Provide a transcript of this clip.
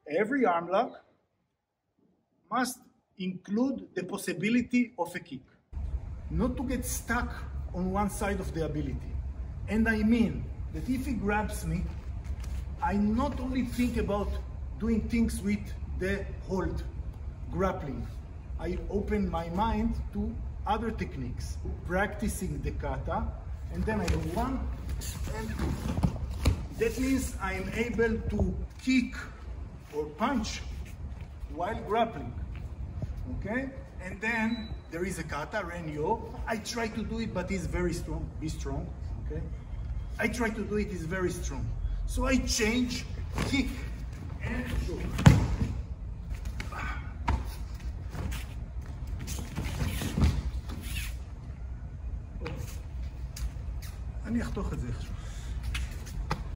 every arm lock must include the possibility of a kick. Not to get stuck on one side of the ability. And I mean that if he grabs me, I not only think about doing things with the hold, grappling. I open my mind to other techniques, practicing the kata, and then I do 1 and 2. That means I am able to kick or punch while grappling, okay? And then there is a kata, Renyo. I try to do it, but it's very strong. Be strong, okay? I try to do it, it's very strong. So I change, kick, and shoot. אני אחתוך את זה איכשהו.